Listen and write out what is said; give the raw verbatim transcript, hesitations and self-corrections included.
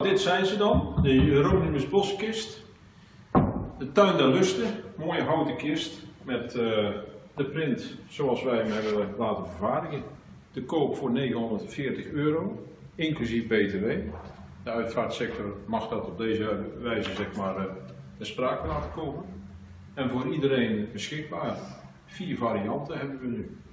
Dit zijn ze dan, de Hieronymus Boskist. De Tuin der Lusten, mooie houten kist met uh, de print zoals wij hem hebben laten vervaardigen. Te koop voor negenhonderdveertig euro, inclusief B T W. De uitvaartsector mag dat op deze wijze zeg maar uh, ter sprake laten komen. En voor iedereen beschikbaar. Vier varianten hebben we nu.